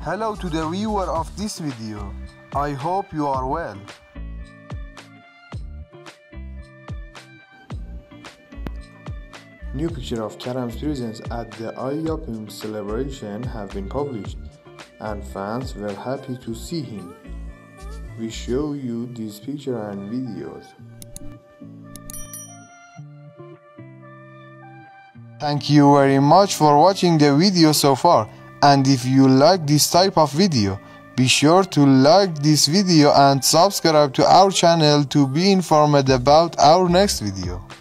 Hello to the viewer of this video. I hope you are well. New picture of Kerem's presence at the Ay Yapim celebration have been published, and fans were happy to see him. We show you this picture and videos. Thank you very much for watching the video so far, and if you like this type of video, be sure to like this video and subscribe to our channel to be informed about our next video.